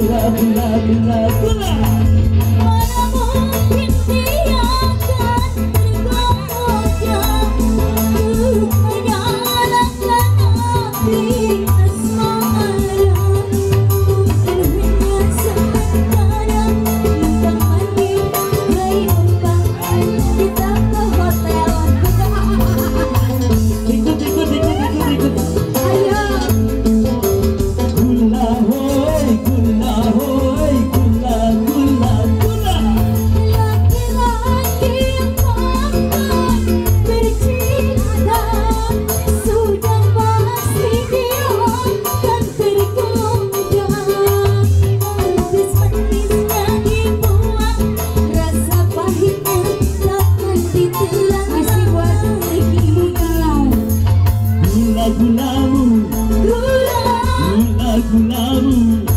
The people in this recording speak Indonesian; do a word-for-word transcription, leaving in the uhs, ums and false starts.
gula gula gula gula. Mana mungkin dia akan tergoda, menyalahkan api asmara. Mungkin hanya sementara numpang mandi, bayi numpang kita ke hotel. Ikut ikut ikut ikut ikut. Ayo. Gula hoi gula hoi gula gula gula. Laki-laki yang pandai bercinta sudah pasti dia akan tergoda. Manis-manisnya dibuang, rasa pahitnya takkan ditelan. Masih buat ibu galau. Gula gulamu, Gula gula gulamu.